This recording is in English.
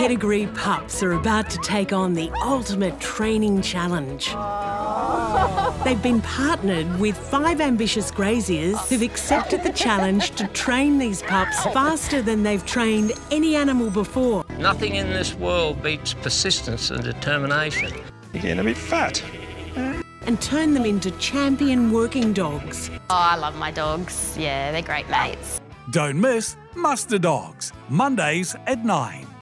pedigree pups are about to take on the ultimate training challenge. They've been partnered with 5 ambitious graziers who've accepted the challenge to train these pups faster than they've trained any animal before. Nothing in this world beats persistence and determination. You're getting a bit fat. And turn them into champion working dogs. Oh, I love my dogs. Yeah, they're great mates. Don't miss Muster Dogs, Mondays at 9.